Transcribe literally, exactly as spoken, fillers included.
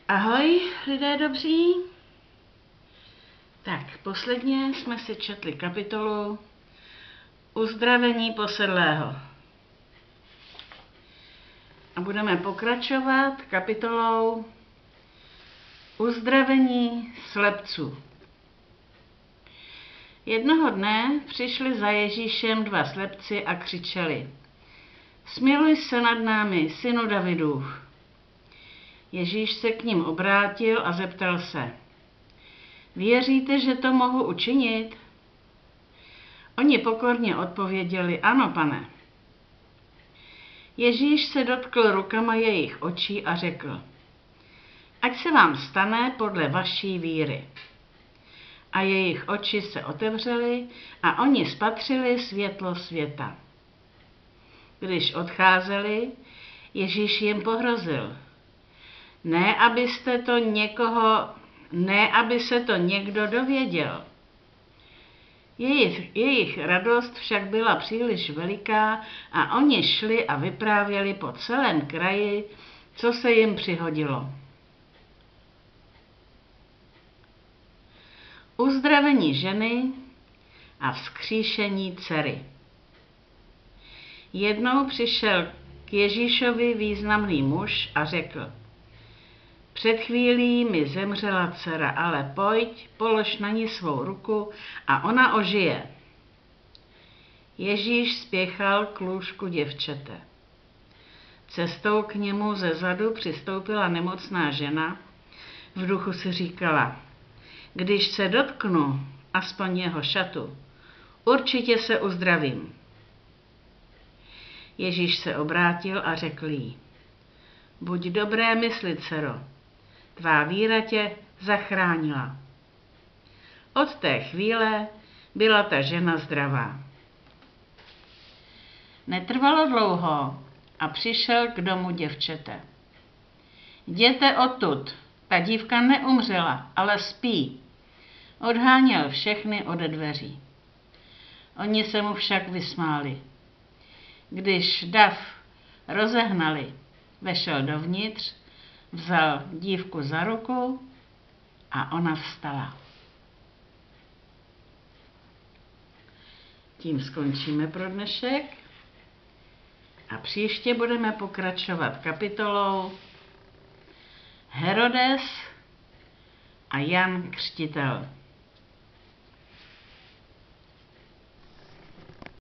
Ahoj, lidé dobří. Tak, posledně jsme si četli kapitolu Uzdravení posedlého. A budeme pokračovat kapitolou Uzdravení slepců. Jednoho dne přišli za Ježíšem dva slepci a křičeli: Smiluj se nad námi, synu Davidův. Ježíš se k ním obrátil a zeptal se: Věříte, že to mohu učinit? Oni pokorně odpověděli: Ano, pane. Ježíš se dotkl rukama jejich očí a řekl: Ať se vám stane podle vaší víry. A jejich oči se otevřely a oni spatřili světlo světa. Když odcházeli, Ježíš jim pohrozil: Ne, abyste to někoho, ne, aby se to někdo dověděl. Jejich, jejich radost však byla příliš veliká a oni šli a vyprávěli po celém kraji, co se jim přihodilo. Uzdravení ženy a vzkříšení dcery. Jednou přišel k Ježíšovi významný muž a řekl: Před chvílí mi zemřela dcera, ale pojď, polož na ní svou ruku a ona ožije. Ježíš spěchal k lůžku děvčete. Cestou k němu ze zadu přistoupila nemocná žena. V duchu si říkala: Když se dotknu aspoň jeho šatu, určitě se uzdravím. Ježíš se obrátil a řekl jí: Buď dobré mysli, dcero, tvá víra tě zachránila. Od té chvíle byla ta žena zdravá. Netrvalo dlouho a přišel k domu děvčete. Jděte odtud, ta dívka neumřela, ale spí. Odháněl všechny ode dveří. Oni se mu však vysmáli. Když dav rozehnali, vešel dovnitř, vzal dívku za ruku a ona vstala. Tím skončíme pro dnešek a příště budeme pokračovat kapitolou Herodes a Jan Křtitel.